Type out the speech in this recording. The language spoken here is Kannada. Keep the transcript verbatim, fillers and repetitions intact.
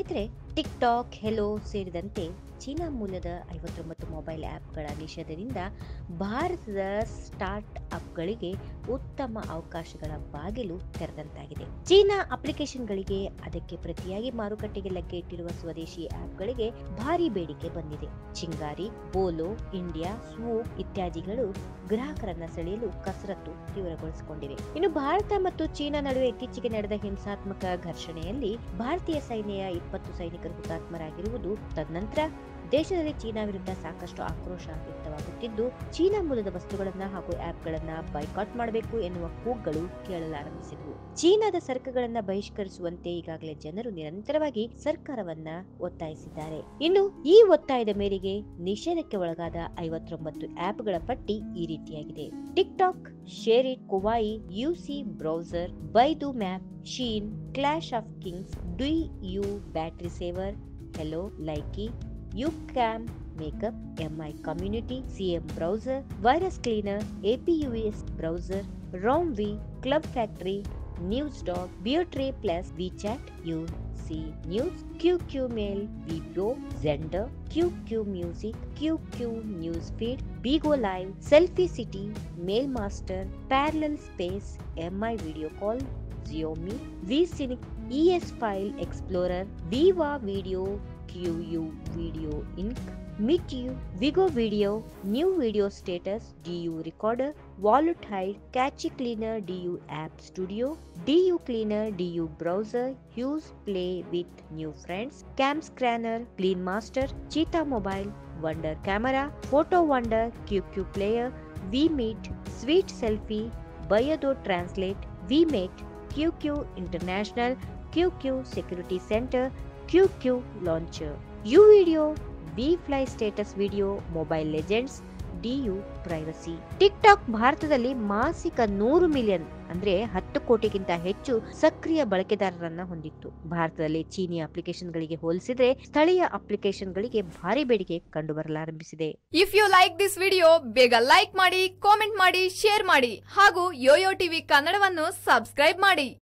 ಸ್ನೇಹಿತರೆ, ಟಿಕ್ ಟಾಕ್, ಹೆಲೋ ಸೇರಿದಂತೆ ಚೀನಾ ಮೂಲದ ಐವತ್ತೊಂಬತ್ತು ಮೊಬೈಲ್ ಆಪ್ಗಳ ನಿಷೇಧದಿಂದ ಭಾರತದ ಸ್ಟಾರ್ಟ್ ಅಪ್ಗಳಿಗೆ ಉತ್ತಮ ಅವಕಾಶಗಳ ಬಾಗಿಲು ತೆರೆದಂತಾಗಿದೆ. ಚೀನಾ ಅಪ್ಲಿಕೇಶನ್ಗಳಿಗೆ ಅದಕ್ಕೆ ಪ್ರತಿಯಾಗಿ ಮಾರುಕಟ್ಟೆಗೆ ಲಗ್ಗೆ ಇಟ್ಟಿರುವ ಸ್ವದೇಶಿ ಆಪ್ಗಳಿಗೆ ಭಾರಿ ಬೇಡಿಕೆ ಬಂದಿದೆ. ಚಿಂಗಾರಿ, ಬೋಲೋ, ಇಂಡಿಯಾ, ಸ್ವೂಪ್ ಇತ್ಯಾದಿಗಳು ಗ್ರಾಹಕರನ್ನ ಸೆಳೆಯಲು ಕಸರತ್ತು ತೀವ್ರಗೊಳಿಸಿಕೊಂಡಿವೆ. ಇನ್ನು ಭಾರತ ಮತ್ತು ಚೀನಾ ನಡುವೆ ಇತ್ತೀಚೆಗೆ ನಡೆದ ಹಿಂಸಾತ್ಮಕ ಘರ್ಷಣೆಯಲ್ಲಿ ಭಾರತೀಯ ಸೇನೆಯ ಇಪ್ಪತ್ತು ಸೈನಿಕರು ಹುತಾತ್ಮರಾಗಿರುವುದು ತದನಂತರ ದೇಶದಲ್ಲಿ ಚೀನಾ ವಿರುದ್ಧ ಸಾಕಷ್ಟು ಆಕ್ರೋಶ ವ್ಯಕ್ತವಾಗುತ್ತಿದ್ದು, ಚೀನಾ ಮೂಲದ ವಸ್ತುಗಳನ್ನ ಹಾಗೂ ಆಪ್ಗಳನ್ನ ಬೈಕಾಟ್ ಮಾಡಬೇಕು ಎನ್ನುವ ಕೂಗುಗಳು ಕೇಳಲಾರಂಭಿಸಿದವು. ಚೀನಾದ ಸರಕುಗಳನ್ನ ಬಹಿಷ್ಕರಿಸುವಂತೆ ಈಗಾಗಲೇ ಜನರು ನಿರಂತರವಾಗಿ ಸರ್ಕಾರವನ್ನ ಒತ್ತಾಯಿಸಿದ್ದಾರೆ. ಇನ್ನು ಈ ಒತ್ತಾಯದ ಮೇರೆಗೆ ನಿಷೇಧಕ್ಕೆ ಒಳಗಾದ ಐವತ್ತೊಂಬತ್ತು ಆಪ್ಗಳ ಪಟ್ಟಿ ಈ ರೀತಿಯಾಗಿದೆ: TikTok, SHAREit, Kwai, UC Browser, Baidu Map, Shein, Clash of Kings, DU, Battery Saver, Helo, Likee, YouCam, Makeup, M I Community, C M Browser, Virus Cleaner, A P U S Browser, ROMV, Club Factory, NewsDog, BioTray Plus, WeChat, U C News, Q Q Mail, Vibro, Zender, Q Q Music, Q Q Newsfeed, Bigo Live, Selfie City, Mailmaster, Parallel Space, M I Video Call, Xiaomi, VCinic, E S File Explorer, Viva Video, Q U Video Incorporated, MeetU, Vigo Video, New Video Status, D U Recorder, Wallet Hide, Catchy Cleaner, D U App Studio, D U Cleaner, D U Browser, Use Play with New Friends, Cam Scanner, Clean Master, Cheetah Mobile, Wonder Camera, Photo Wonder, Q Q Player, VMeet, Sweet Selfie, Bayado Translate, VMate, Q Q International, Q Q Security Center, Q Q Launcher, U Video, V-Fly Status Video, Mobile Legends, D U Privacy. TikTok ಭಾರತದಲ್ಲಿ ಮಾಸಿಕ ನೂರು ಮಿಲಿಯನ್ ಅಂದ್ರೆ ಹತ್ತು ಕೋಟಿಗಿಂತ ಹೆಚ್ಚು ಸಕ್ರಿಯ ಬಳಕೆದಾರರನ್ನ ಹೊಂದಿತ್ತು. ಭಾರತದಲ್ಲಿ ಚೀನಿ ಅಪ್ಲಿಕೇಶನ್ಗಳಿಗೆ ಹೋಲಿಸಿದ್ರೆ ಸ್ಥಳೀಯ ಅಪ್ಲಿಕೇಶನ್ಗಳಿಗೆ ಭಾರಿ ಬೇಡಿಕೆ ಕಂಡು ಬರಲಾರಂಭಿಸಿದೆ. If you like this video, ಬೇಗ ಲೈಕ್ ಮಾಡಿ, ಕಾಮೆಂಟ್ ಮಾಡಿ, ಶೇರ್ ಮಾಡಿ ಹಾಗೂ ಯೋಯೋ ಟಿವಿ ಕನ್ನಡವನ್ನು ಸಬ್ಸ್ಕ್ರೈಬ್ ಮಾಡಿ.